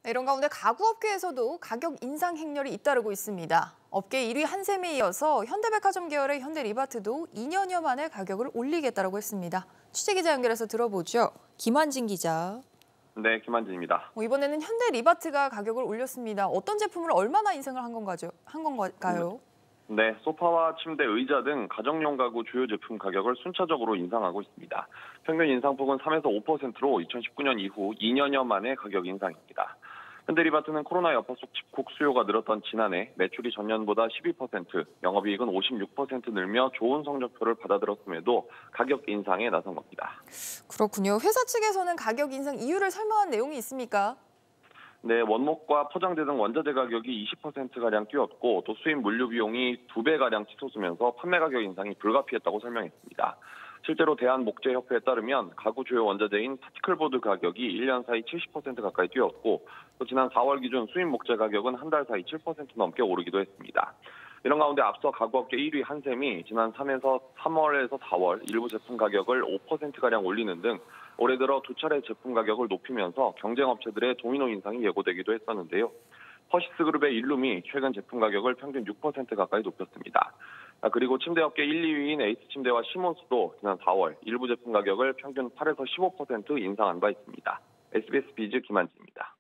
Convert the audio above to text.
이런 가운데 가구업계에서도 가격 인상 행렬이 잇따르고 있습니다. 업계 1위 한샘에 이어서 현대백화점 계열의 현대리바트도 2년여 만에 가격을 올리겠다고 했습니다. 취재기자 연결해서 들어보죠. 김환진 기자. 네, 김한진입니다. 이번에는 현대리바트가 가격을 올렸습니다. 어떤 제품을 얼마나 인상을 한 건가요? 네, 소파와 침대, 의자 등 가정용 가구 주요 제품 가격을 순차적으로 인상하고 있습니다. 평균 인상폭은 3에서 5%로 2019년 이후 2년여 만의 가격 인상입니다. 현대리바트는 코로나 여파 속 집콕 수요가 늘었던 지난해 매출이 전년보다 12%, 영업이익은 56% 늘며 좋은 성적표를 받아들었음에도 가격 인상에 나선 겁니다. 그렇군요. 회사 측에서는 가격 인상 이유를 설명한 내용이 있습니까? 네, 원목과 포장재 등 원자재 가격이 20%가량 뛰었고 또 수입 물류 비용이 2배가량 치솟으면서 판매 가격 인상이 불가피했다고 설명했습니다. 실제로 대한목재협회에 따르면 가구 주요 원자재인 파티클보드 가격이 1년 사이 70% 가까이 뛰었고 또 지난 4월 기준 수입 목재 가격은 한 달 사이 7% 넘게 오르기도 했습니다. 이런 가운데 앞서 가구업계 1위 한샘이 지난 3월에서 4월 일부 제품 가격을 5%가량 올리는 등 올해 들어 두 차례 제품 가격을 높이면서 경쟁업체들의 도미노 인상이 예고되기도 했었는데요. 퍼시스그룹의 일룸이 최근 제품 가격을 평균 6% 가까이 높였습니다. 그리고 침대업계 1, 2위인 에이스침대와 시몬스도 지난 4월 일부 제품 가격을 평균 8에서 15% 인상한 바 있습니다. SBS 비즈 김한지입니다.